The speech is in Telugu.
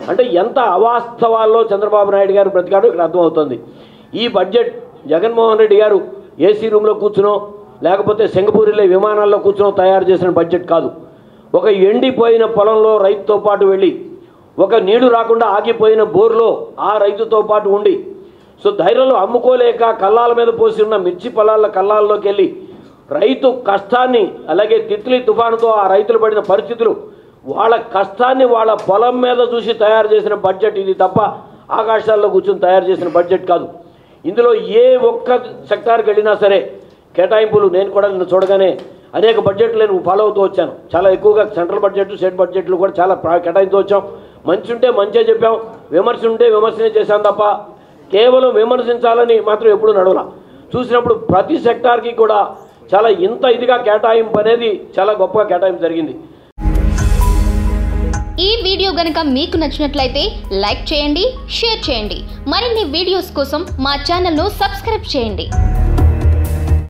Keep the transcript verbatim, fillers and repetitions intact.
అంటే ఎంత అవాస్తవాల్లో చంద్రబాబు నాయుడు గారు బ్రతికాడో ఇక్కడ అర్థమవుతుంది. ఈ బడ్జెట్ జగన్మోహన్ రెడ్డి గారు ఏసీ రూమ్లో కూర్చునో లేకపోతే సింగపూర్లో విమానాల్లో కూర్చునో తయారు చేసిన బడ్జెట్ కాదు. ఒక ఎండిపోయిన పొలంలో రైతుతో పాటు వెళ్ళి, ఒక నీళ్లు రాకుండా ఆగిపోయిన బోర్లో ఆ రైతుతో పాటు ఉండి, సో ధైర్యంలో అమ్ముకోలేక కల్లాల మీద పోసి ఉన్న మిర్చి పొలాల కల్లాల్లోకి వెళ్ళి రైతు కష్టాన్ని, అలాగే తిత్లీ తుఫానుతో ఆ రైతులు పడిన పరిస్థితులు, వాళ్ళ కష్టాన్ని వాళ్ళ పొలం మీద చూసి తయారు చేసిన బడ్జెట్ ఇది తప్ప ఆకాశాల్లో కూర్చొని తయారు చేసిన బడ్జెట్ కాదు. ఇందులో ఏ ఒక్క సెక్టార్కి వెళ్ళినా సరే కేటాయింపులు, నేను కూడా నిన్ను చూడగానే అనేక బడ్జెట్లు నేను ఫాలో అవుతూ వచ్చాను. చాలా ఎక్కువగా సెంట్రల్ బడ్జెట్, స్టేట్ బడ్జెట్లు కూడా చాలా కేటాయిస్తూ వచ్చాం. మంచి ఉంటే మంచిగా చెప్పాం, విమర్శ ఉంటే విమర్శనే చేశాం తప్ప కేవలం విమర్శించాలని మాత్రం ఎప్పుడు నడవలా. చూసినప్పుడు ప్రతి సెక్టార్కి కూడా చాలా ఇంత ఇదిగా కేటాయింపు అనేది చాలా గొప్పగా కేటాయింపు జరిగింది. ఈ వీడియో గనుక మీకు నచ్చినట్లయితే లైక్ చేయండి, షేర్ చేయండి. మరిన్ని వీడియోస్ కోసం మా ఛానల్ను సబ్స్క్రైబ్ చేయండి.